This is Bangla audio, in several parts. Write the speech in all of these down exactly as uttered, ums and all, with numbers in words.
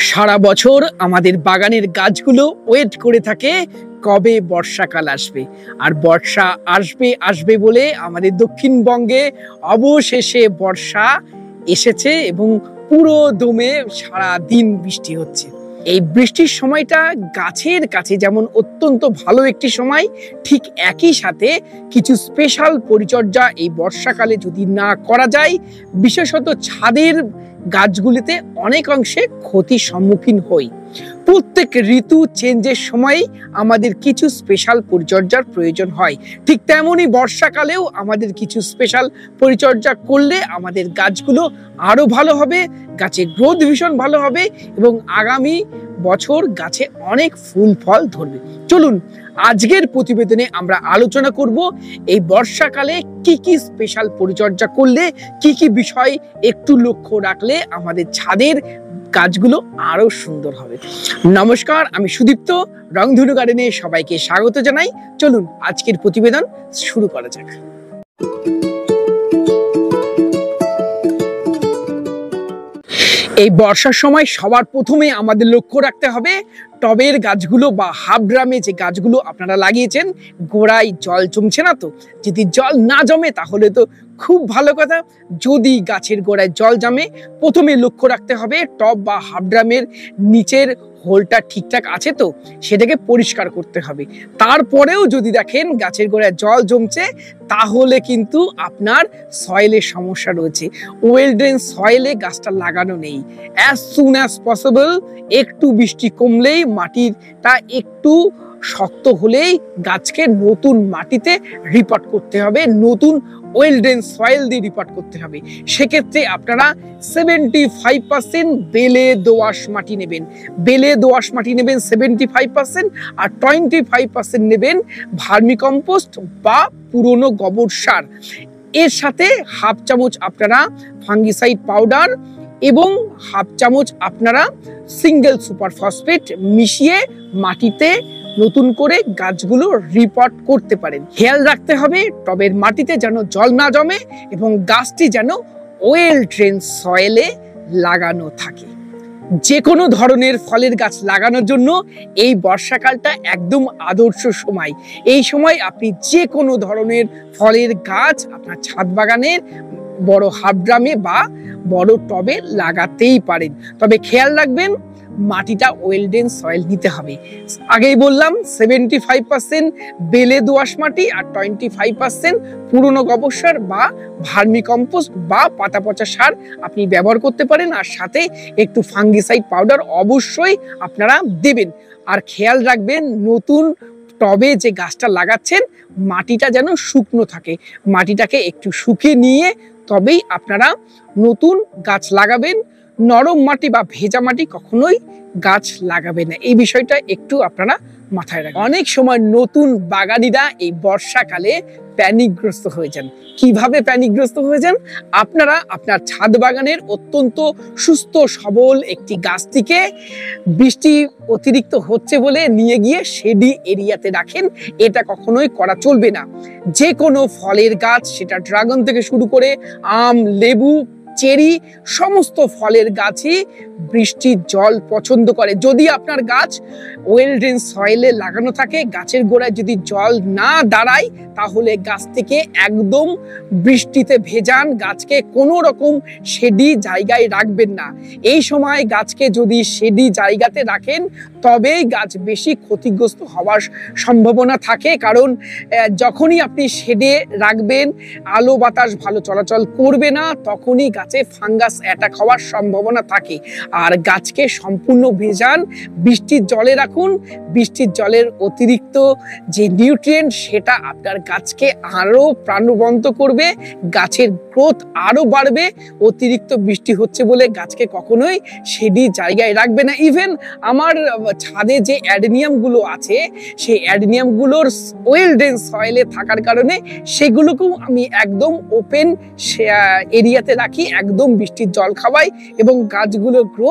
সারা বছর আমাদের বাগানের গাছগুলো ওয়েট করে থাকে কবে বর্ষাকাল আসবে। আর বর্ষা আসবে আসবে বলে আমাদের দক্ষিণবঙ্গে অবশেষে বর্ষা এসেছে এবং পুরো দমে সারা দিন বৃষ্টি হচ্ছে। এই বৃষ্টির সময়টা গাছের কাছে যেমন অত্যন্ত ভালো একটি সময়, ঠিক একই সাথে কিছু স্পেশাল পরিচর্যা এই বর্ষাকালে যদি না করা যায়, বিশেষত ছাদের গাছগুলিতে অনেক অংশে ক্ষতির সম্মুখীন হই। প্রত্যেক ঋতু চেঞ্জের সময় আমাদের কিছু স্পেশাল পরিচর্যার প্রয়োজন হয়, ঠিক তেমনই বর্ষাকালেও আমাদের কিছু স্পেশাল পরিচর্যা করলে আমাদের গাছগুলো আরো ভালো হবে, গাছের গ্রোথ ভীষণ ভালো হবে এবং আগামী বছর গাছে অনেক ফুল ফল ধরবে। চলুন আজকের প্রতিবেদনে আমরা আলোচনা করব এই বর্ষাকালে কি কি স্পেশাল পরিচর্যা করলে, কি কি বিষয় একটু লক্ষ্য রাখলে আমাদের ছাদের গাছগুলো আরো সুন্দর হবে। নমস্কার, আমি সুদীপ্ত, রংধনু গার্ডেনে সবাইকে স্বাগত জানাই। চলুন আজকের প্রতিবেদন শুরু করা যাক। এই বর্ষার সময় সবার প্রথমে আমাদের লক্ষ্য রাখতে হবে টবের গাছগুলো বা হাফ ড্রামে যে গাছগুলো আপনারা লাগিয়েছেন গোড়ায় জল জমছে না তো। যদি জল না জমে তাহলে তো খুব ভালো কথা। যদি গাছের গোড়ায় জল জমে, প্রথমে লক্ষ্য রাখতে হবে টব বা হাফ ড্রামের নিচের হোলটা ঠিকঠাক আছে তো, সেটাকে পরিষ্কার করতে হবে। তারপরেও যদি দেখেন গাছের গোড়ায় জল জমছে, তাহলে কিন্তু আপনার সয়েলের সমস্যা রয়েছে। ওয়েল ড্রেন সয়েলে গাছটা লাগানো নেই। অ্যাজ সুন অ্যাজ পসিবল একটু বৃষ্টি কমলেই, মাটিটা একটু শক্ত হলেই গাছকে নতুন মাটিতে রিপোর্ট করতে হবে, নতুন ওয়েল ড্রেন সয়েল দিয়ে রিপোর্ট করতে হবে। সেক্ষেত্রে আপনারা সেভেন্টি ফাইভ পার্সেন্ট বেলে দোআঁশ মাটি নেবেন, বেলে দোআঁশ মাটি নেবেন সেভেন্টি ফাইভ পার্সেন্ট, আর টোয়েন্টি ফাইভ পার্সেন্ট নেবেন ভার্মি কম্পোস্ট বা পুরনো গোবর সার। এর সাথে হাফ চামচ আপনারা ফাঙ্গিসাইড পাউডার এবং হাফ চামচ আপনারা সিঙ্গেল সুপার ফসফেট মিশিয়ে মাটিতে নতুন করে গাছগুলো রিপোর্ট করতে পারেন। খেয়াল রাখতে হবে টবের মাটিতে যেন জল না জমে এবং গাছটি যেন ওয়েল ড্রেন সয়েলে লাগানো থাকে। যে কোনো ধরনের ফলের গাছ লাগানোর জন্য এই বর্ষাকালটা একদম আদর্শ সময়। এই সময় আপনি যে কোনো ধরনের ফলের গাছ আপনার ছাদ বাগানের বড় হাফ ড্রামে বা বড় টবে লাগাতেই পারেন। তবে খেয়াল রাখবেন মাটিটা ওয়েল ড্রেন সয়েল নিতে হবে। আগেই বললাম সেভেন্টি ফাইভ পার্সেন্ট বেলে দোআঁশ মাটি আর টোয়েন্টি ফাইভ পার্সেন্ট পুরনো গোবর সার বা ভার্মি কম্পোস্ট বা পাতা পচা সার আপনি ব্যবহার করতে পারেন, আর সাথে একটু ফাঙ্গিসাইড পাউডার অবশ্যই আপনারা দেবেন। আর খেয়াল রাখবেন নতুন টবে যে গাছটা লাগাচ্ছেন মাটিটা যেন শুকনো থাকে, মাটিটাকে একটু শুকিয়ে নিয়ে তবেই আপনারা নতুন গাছ লাগাবেন। নরম মাটি বা ভেজা মাটি কখনোই গাছ লাগাবেন না, এই বিষয়টা একটু আপনারা মাথায় রাখবেন। অনেক সময় নতুন বাগানিরা এই বর্ষাকালে প্যানিকগ্রস্ত হয়ে যান। কিভাবে প্যানিকগ্রস্ত হয়ে যান? আপনারা আপনার ছাদ বাগানের অত্যন্ত সুস্থ সবল একটি গাছটিকে বৃষ্টি অতিরিক্ত হচ্ছে বলে নিয়ে গিয়ে শেডি এরিয়াতে রাখেন। এটা কখনোই করা চলবে না। যে কোনো ফলের গাছ, সেটা ড্রাগন থেকে শুরু করে আম, লেবু, চেরি, সমস্ত ফলের গাছই বৃষ্টির জল পছন্দ করে। যদি আপনার গাছ ওয়েল ড্রেন সয়েলে লাগানো থাকে, গাছের গোড়ায় যদি জল না দাঁড়ায়, তাহলে গাছটিকে একদম বৃষ্টিতে ভেজান। গাছকে কোনো রকম শেডি জায়গায় রাখবেন না। এই সময় গাছকে যদি শেডি জায়গাতে রাখেন তবেই গাছ বেশি ক্ষতিগ্রস্ত হওয়ার সম্ভাবনা থাকে, কারণ যখনই আপনি শেডে রাখবেন আলো বাতাস ভালো চলাচল করবে না, তখনই গাছে ফাঙ্গাস অ্যাটাক হওয়ার সম্ভাবনা থাকে। আর গাছকে সম্পূর্ণ ভেজান, বৃষ্টির জলে রাখুন। বৃষ্টির জলের অতিরিক্ত যে নিউট্রিয়েন্ট সেটা আপনার গাছকে আরো প্রাণবন্ত করবে, গাছের গ্রোথ আরো বাড়বে। অতিরিক্ত বৃষ্টি হচ্ছে বলে গাছকে কখনোই শেডি জায়গায় রাখবে না। ইভেন আমার ছাদে যে অ্যাডেনিয়াম গুলো আছে, সেই অ্যাডেনিয়াম গুলোর ওয়েল ড্রেন সয়েলে থাকার কারণে সেগুলোকেও আমি একদম ওপেন এরিয়াতে রাখি, একদম বৃষ্টির জল খাওয়াই এবং গাছগুলোর গ্রোথ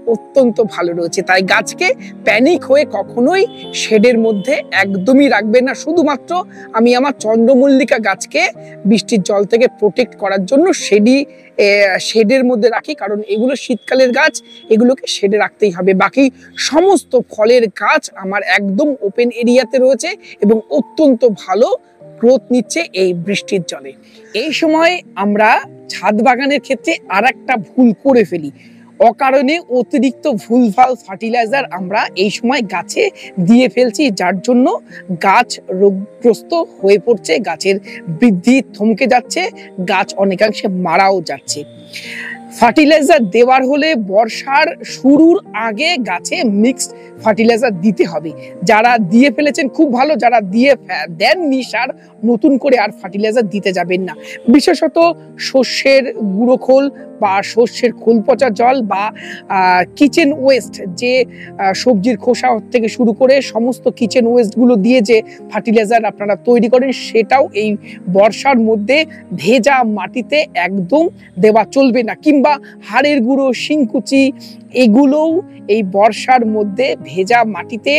অত্যন্ত ভালো রয়েছে। তাই গাছকে প্যানিক হয়ে কখনোই শেডের মধ্যে একদমই রাখবেন না। শুধুমাত্র আমি আমার চন্দ্রমল্লিকা গাছকে বৃষ্টির জল থেকে প্রোটেক্ট করার জন্য শেডই শেডের মধ্যে রাখি, কারণ এগুলো শীতকালের গাছ, এগুলোকে শেডে রাখতেই হবে। বাকি সমস্ত ফলের গাছ আমার একদম ওপেন এরিয়াতে রয়েছে এবং অত্যন্ত ভালো গ্রোথ নিচ্ছে এই বৃষ্টির জলে। এই সময় আমরা ছাদ বাগানের ক্ষেত্রে আর একটা ভুল করে ফেলি, অকারণে অতিরিক্ত ভুলভাল ফার্টিলাইজার আমরা এই সময় গাছে দিয়ে ফেলছি, যার জন্য গাছ রোগগ্রস্ত হয়ে পড়ছে, গাছের বৃদ্ধি থমকে যাচ্ছে, গাছ অনেকাংশে মারাও যাচ্ছে। ফার্টিলাইজার দেওয়ার হলে বর্ষার শুরুর আগে গাছে মিক্সড ফার্টিলাইজার দিতে হবে। যারা দিয়ে ফেলেছেন খুব ভালো, যারা দিয়ে দেননি সার নতুন করে আর ফার্টিলাইজার দিতে যাবেন না। বিশেষত শস্যের গুঁড়ো খোল বা শস্যের খোল পচা জল বা কিচেন ওয়েস্ট, যে সবজির খোসা থেকে শুরু করে সমস্ত কিচেন ওয়েস্টগুলো দিয়ে যে ফার্টিলাইজার আপনারা তৈরি করেন, সেটাও এই বর্ষার মধ্যে ভেজা মাটিতে একদম দেওয়া চলবে না। কিংবা হাড়ের গুঁড়ো, শিংকুচি, এগুলোও এই বর্ষার মধ্যে ভেজা মাটিতে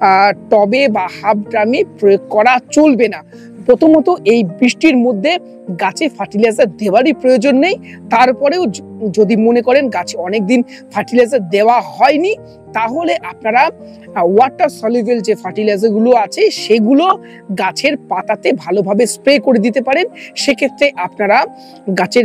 টবে বা হাফ ড্রামে প্রয়োগ করা চলবে না। প্রথমত এই বৃষ্টির মধ্যে গাছে ফার্টিলাইজার দেওয়ারই প্রয়োজন নেই। তারপরেও যদি মনে করেন গাছে অনেকদিন ফার্টিলাইজার দেওয়া হয়নি, তাহলে আপনারা ওয়াটার সলিউবল যে ফার্টিলাইজার গুলো আছে সেগুলো গাছের পাতাতে ভালোভাবে স্প্রে করে দিতে পারেন। সেক্ষেত্রে আপনারা গাছের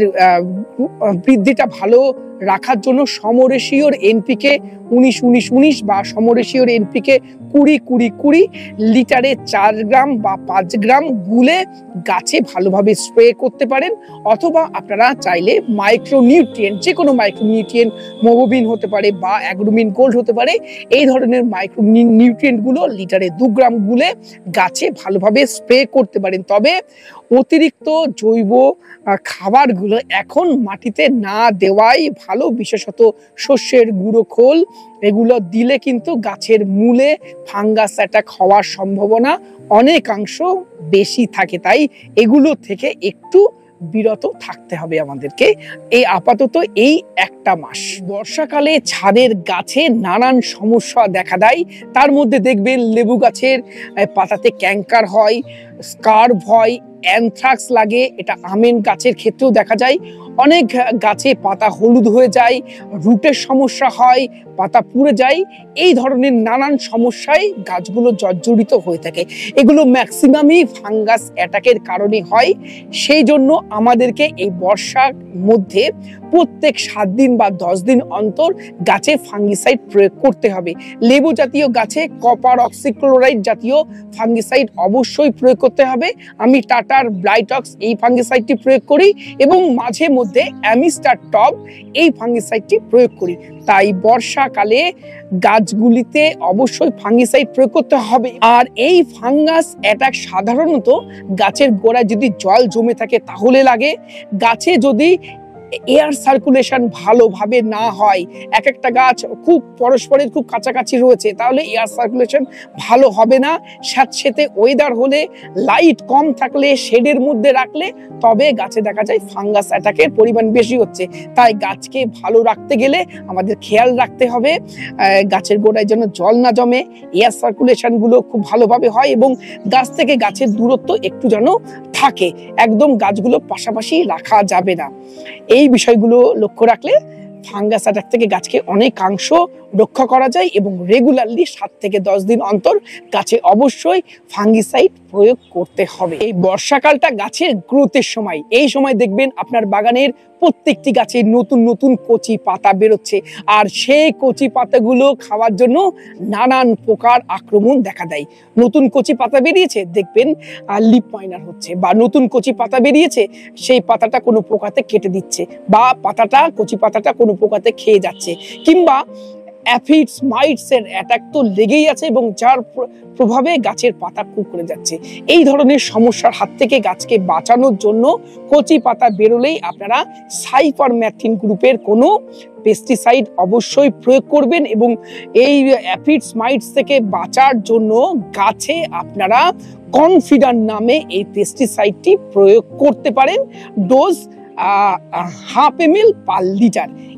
বৃদ্ধিটা ভালো রাখার জন্য সমরেশিওর এনপিকে উনিশ উনিশ উনিশ বা সমরেশিওর এনপিকে কুড়ি কুড়ি কুড়ি লিটারে চার গ্রাম বা পাঁচ গ্রাম গুলে গাছে ভালোভাবে স্প্রে করতে পারেন। অথবা আপনারা চাইলে মাইক্রোনিউট্রিয়েন্ট, যে কোনো মাইক্রোনিউট্রিয়েন্ট, মোবোবিন হতে পারে বা অ্যাগ্রোমিন গোল্ড হতে পারে, এই ধরনের মাইক্রো নিউট্রিয়েন্ট গুলো লিটারে দু গ্রাম গুলে গাছে ভালোভাবে স্প্রে করতে পারেন। তবে অতিরিক্ত জৈব খাবারগুলো এখন মাটিতে না দেওয়াই ভালো। বিশেষত শস্যের গুঁড়ো খোল এগুলো দিলে কিন্তু গাছের মূলে ফাঙ্গাস অ্যাটাক হওয়ার সম্ভাবনা অনেকাংশ বেশি থাকে। তাই এগুলো থেকে একটু বিরত থাকতে হবে আমাদেরকে এই আপাতত এই একটা মাস। বর্ষাকালে ছাদের গাছে নানান সমস্যা দেখা দেয়। তার মধ্যে দেখবেন লেবু গাছের পাতাতে ক্যাঙ্কার হয়, স্কার্ভ হয়, অ্যানথ্রাক্স লাগে। এটা আমেন গাছের ক্ষেত্রেও দেখা যায়। অনেক গাছে পাতা হলুদ হয়ে যায়, রুটের সমস্যা হয়, পাতা পুড়ে যায়। এই ধরনের নানান সমস্যায় গাছগুলো জর্জরিত হয়ে থাকে। এগুলো ম্যাক্সিমামই ফাঙ্গাস অ্যাটাকের কারণে হয়। সেই জন্য আমাদেরকে এই বর্ষার মধ্যে প্রত্যেক সাত দিন বা দশ দিন অন্তর গাছে ফাঙ্গিসাইড প্রয়োগ করতে হবে। লেবু জাতীয় গাছে কপার অক্সিক্লোরাইড জাতীয় ফাঙ্গিসাইড অবশ্যই প্রয়োগ করতে হবে। আমি টাটার ব্লাইটক্স এই ফাঙ্গিসাইডটি প্রয়োগ করি এবং মাঝে মধ্যে অ্যামিস্টার টপ এই ফাঙ্গিসাইডটি প্রয়োগ করি। তাই বর্ষাকালে গাছগুলিতে অবশ্যই ফাঙ্গিসাইড প্রয়োগ করতে হবে। আর এই ফাঙ্গাস অ্যাটাক সাধারণত গাছের গোড়ায় যদি জল জমে থাকে তাহলে লাগে। গাছে যদি এয়ার সার্কুলেশন ভালোভাবে না হয়, এক একটা গাছ খুব পরস্পরের খুব কাছাকাছি রয়েছে, তাহলে এয়ার সার্কুলেশন ভালো হবে না। স্যাঁতসেঁতে ওয়েদার হলে, লাইট কম থাকলে, শেডের মধ্যে রাখলে তবে গাছে দেখা যায় ফাঙ্গাস অ্যাটাকের পরিমাণ বেশি হচ্ছে। তাই গাছকে ভালো রাখতে গেলে আমাদের খেয়াল রাখতে হবে গাছের গোড়ায় যেন জল না জমে, এয়ার সার্কুলেশন গুলো খুব ভালোভাবে হয় এবং গাছ থেকে গাছের দূরত্ব একটু যেন থাকে। একদম গাছগুলো পাশাপাশি রাখা যাবে না। এই বিষয়গুলো লক্ষ্য রাখলে ফাঙ্গাস অ্যাটাক থেকে গাছকে অনেকাংশ রক্ষা করা যায় এবং রেগুলারলি সাত থেকে দশ দিন অন্তর গাছে অবশ্যই ফাঙ্গিসাইড প্রয়োগ করতে হবে। এই বর্ষাকালটা গাছের গ্রোথের সময়। এই সময় দেখবেন আপনার বাগানের প্রত্যেকটি গাছে নতুন নতুন কচি পাতা বেরোচ্ছে, আর সেই কচি পাতাগুলো খাওয়ার জন্য নানান পোকার আক্রমণ দেখা দেয়। নতুন কচি পাতা বেরিয়েছে, দেখবেন লিপ মাইনার হচ্ছে, বা নতুন কচি পাতা বেরিয়েছে সেই পাতাটা কোনো পোকাতে কেটে দিচ্ছে, বা পাতাটা কচি পাতাটা কোনো পোকাতে খেয়ে যাচ্ছে, কিংবা অ্যাফিডস মাইটস এর অ্যাটাক তো লেগেই আছে এবং যার প্রভাবে গাছের পাতা কুঁকড়ে যাচ্ছে। এই ধরনের সমস্যার হাত থেকে গাছকে বাঁচানোর জন্য কচি পাতা বেরোলেই আপনারা সাইপারমেথ্রিন গ্রুপের কোনো পেস্টিসাইড অবশ্যই প্রয়োগ করবেন এবং এই অ্যাফিডস মাইটস থেকে বাঁচার জন্য গাছে আপনারা কনফিডার নামে এই পেস্টিসাইডটি প্রয়োগ করতে পারেন। Dose half M L per litre.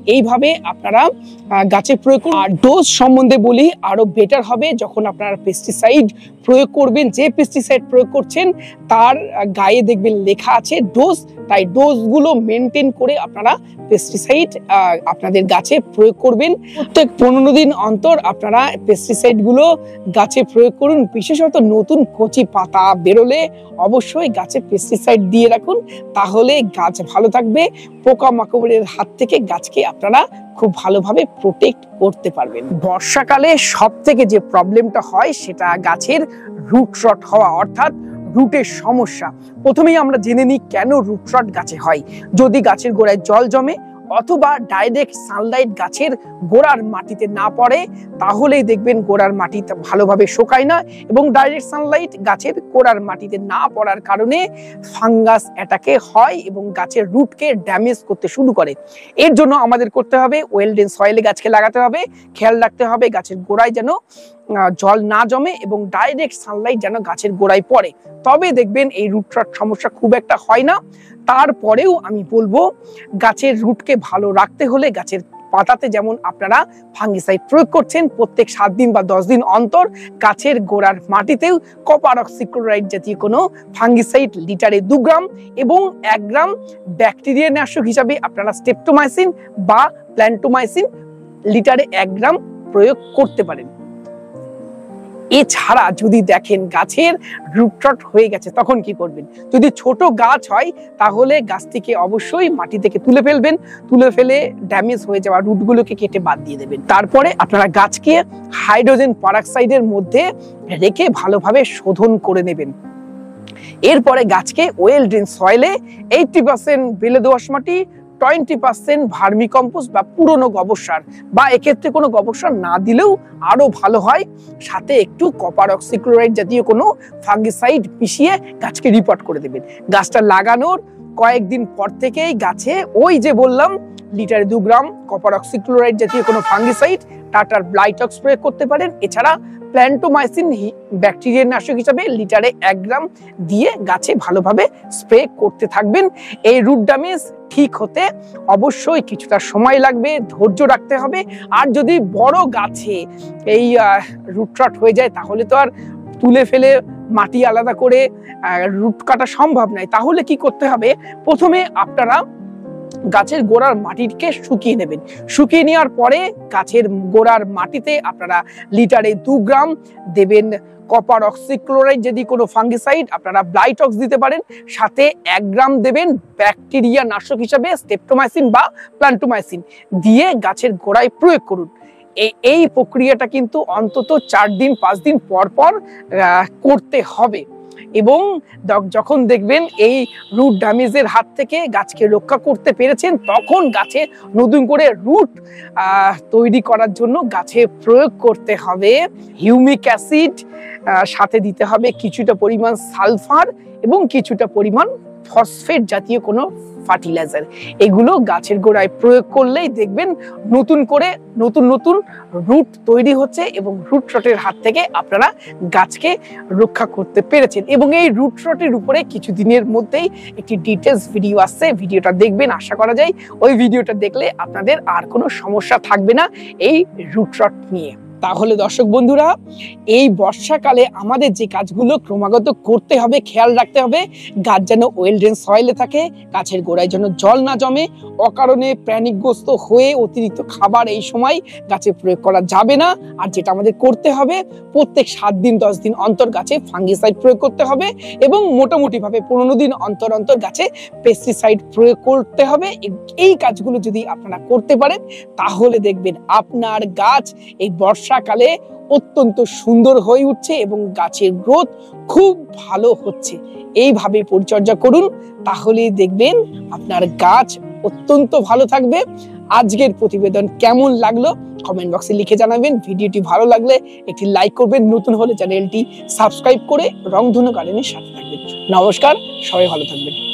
এইভাবে আপনারা গাছে প্রয়োগ করুন। আর ডোজ সম্বন্ধে বলি, আরো বেটার হবে যখন আপনারা পেস্টিসাইড প্রয়োগ করবেন, যে পেস্টিসাইড প্রয়োগ করছেন তার গায়ে দেখবেন লেখা আছে ডোজ, তাই ডোজগুলো মেনটেন করে আপনারা পেস্টিসাইড আপনাদের গাছে প্রয়োগ করবেন। প্রত্যেক পনেরো দিন অন্তর আপনারা পেস্টিসাইড গুলো গাছে প্রয়োগ করুন। বিশেষত নতুন কচি পাতা বেরোলে অবশ্যই গাছে পেস্টিসাইড দিয়ে রাখুন, তাহলে গাছ ভালো থাকবে। পোকামাকড়ের হাত থেকে গাছকে আপনারা খুব ভালোভাবে প্রোটেক্ট করতে পারবেন। বর্ষাকালে সব থেকে যে প্রবলেমটা হয় সেটা গাছের রুট রট হওয়া, অর্থাৎ রুটের সমস্যা। প্রথমেই আমরা জেনে নিই কেন রুট রট গাছে হয়। যদি গাছের গোড়ায় জল জমে অথবা ডাইরেক্ট সানলাইট গাছের গোড়ার মাটিতে না পড়ে, তাহলেই দেখবেন গোড়ার মাটি ভালোভাবে শুকায় না, এবং ডাইরেক্ট সানলাইট গাছের গোড়ার মাটিতে না পড়ার কারণে ফাঙ্গাস অ্যাটাকে হয় এবং গাছের রুটকে ড্যামেজ করতে শুরু করে। এর জন্য আমাদের করতে হবে ওয়েল ড্রেন সয়েলে গাছকে লাগাতে হবে, খেয়াল রাখতে হবে গাছের গোড়ায় যেন জল না জমে এবং ডাইরেক্ট সানলাইট যেন গাছের গোড়ায় পড়ে, তবে দেখবেন এই রুট রট সমস্যা খুব একটা হয় না। তারপরেও আমি বলবো গাছের রুটকে ভালো রাখতে হলে গাছের পাতাতে যেমন আপনারা ফাঙ্গিসাইড প্রয়োগ করছেন প্রত্যেক সাত দিন বা দশ দিন অন্তর, গাছের গোড়ার মাটিতেও কপার অক্সিক্লোরাইড জাতীয় কোনো ফাঙ্গিসাইড লিটারে দু গ্রাম এবং এক গ্রাম ব্যাকটেরিয়া নাশক হিসাবে আপনারা স্টেপটোমাইসিন বা প্ল্যান্টোমাইসিন লিটারে এক গ্রাম প্রয়োগ করতে পারেন। এছাড়া যদি দেখেন গাছের রুট রট হয়ে গেছে তখন কি করবেন? যদি ছোট গাছ হয় তাহলে গাছটিকে অবশ্যই মাটি থেকে তুলে ফেলবেন, তুলে ফেলে ড্যামেজ হয়ে যাওয়া রুটগুলোকে কেটে বাদ দিয়ে দেবেন। তারপরে আপনারা গাছকে হাইড্রোজেন পারঅক্সাইডের মধ্যে রেখে ভালোভাবে শোধন করে নেবেন। এরপরে গাছকে ওয়েল ড্রেন সয়েলে এইটি পার্সেন্ট বেলে দোআঁশ মাটি, টোয়েন্টি পার্সেন্ট ভার্মি কম্পোস্ট বা পুরনো গোবর সার, বা এক্ষেত্রে কোনো গোবর সার না দিলেও আরো ভালো হয়, সাথে একটু কপার অক্সিক্লোরাইড জাতীয় কোনো ফাঙ্গিসাইড মিশিয়ে গাছকে রিপোর্ট করে দেবেন। গাছটা লাগানোর কয়েকদিন পর থেকেই গাছে ওই যে বললাম লিটারে দু গ্রাম কপার অক্সিক্লোরাইড জাতীয় কোনো ফাঙ্গিসাইড টাটার ব্লাইটক্স প্রয়োগ করতে পারেন। এছাড়া প্ল্যান্টোমাইসিন ব্যাকটেরিয়া নাশক হিসাবে লিটারে এক গ্রাম দিয়ে গাছে ভালোভাবে স্প্রে করতে থাকবেন। এই রুট ড্যামেজ ঠিক হতে অবশ্যই কিছুটা সময় লাগবে, ধৈর্য রাখতে হবে। আর যদি বড় গাছে এই রুট রট হয়ে যায় তাহলে তো আর তুলে ফেলে মাটি আলাদা করে রুট কাটা সম্ভব নয়। তাহলে কি করতে হবে? প্রথমে আপনারা গাছের গোড়ার মাটিকে শুকিয়ে নেবেন। শুকিয়ে নেওয়ার পরে গাছের গোড়ার মাটিতে আপনারা লিটারে দু গ্রাম দেবেন কপার অক্সিক্লোরাইড যদি কোনো ফাঙ্গিসাইড, আপনারা ব্লাইটক্স দিতে পারেন, সাথে এক গ্রাম দেবেন ব্যাকটেরিয়া নাশক হিসাবে স্টেপটোমাইসিন বা প্ল্যান্টোমাইসিন দিয়ে গাছের গোড়ায় প্রয়োগ করুন। এই এই প্রক্রিয়াটা কিন্তু অন্তত চার দিন পাঁচ দিন পর পর করতে হবে, এবং যখন দেখবেন এই রুট ড্যামেজের হাত থেকে গাছকে রক্ষা করতে পেরেছেন তখন গাছে নতুন করে রুট তৈরি করার জন্য গাছে প্রয়োগ করতে হবে হিউমিক অ্যাসিড, সাথে দিতে হবে কিছুটা পরিমাণ সালফার এবং কিছুটা পরিমাণ ফসফেট জাতীয় কোনো ফার্টিলাইজার। এগুলো গাছের গোড়ায় প্রয়োগ করলেই দেখবেন নতুন করে নতুন নতুন রুট তৈরি হচ্ছে এবং রুট রটের হাত থেকে আপনারা গাছকে রক্ষা করতে পেরেছেন। এবং এই রুট রটের উপরে কিছুদিনের মধ্যেই একটি ডিটেলস ভিডিও আসছে, ভিডিওটা দেখবেন। আশা করা যায় ওই ভিডিওটা দেখলে আপনাদের আর কোনো সমস্যা থাকবে না এই রুট রট নিয়ে। তাহলে দর্শক বন্ধুরা, এই বর্ষাকালে আমাদের যে কাজগুলো ক্রমাগত করতে হবে, খেয়াল রাখতে হবে গাছ যেন ওয়েল ড্রেন সয়েলে থাকে, গাছের গোড়ায় যেন জল না জমে, অকারণে প্যানিকগ্রস্ত হয়ে অতিরিক্ত খাবার এই সময় গাছে প্রয়োগ করা যাবে না। আর যেটা আমাদের করতে হবে প্রত্যেক সাত দিন দশ দিন অন্তর গাছে ফাঙ্গিসাইড প্রয়োগ করতে হবে এবং মোটামুটি ভাবে পনেরো দিন অন্তর অন্তর গাছে পেস্টিসাইড প্রয়োগ করতে হবে। এই কাজগুলো যদি আপনারা করতে পারেন তাহলে দেখবেন আপনার গাছ এই বর্ষাকালে অত্যন্ত সুন্দর হয়ে উঠছে এবং গাছের গ্রোথ খুব ভালো হচ্ছে। এইভাবে পরিচর্যা করুন, তাহলে দেখবেন আপনার গাছ অত্যন্ত ভালো থাকবে। আজকের প্রতিবেদন কেমন লাগলো কমেন্ট বক্সে লিখে জানাবেন। ভিডিওটি ভালো লাগলে একটি লাইক করবেন, নতুন হলে চ্যানেলটি সাবস্ক্রাইব করে রংধনু গার্ডেনের সাথে থাকবেন। নমস্কার, সবাই ভালো থাকবেন।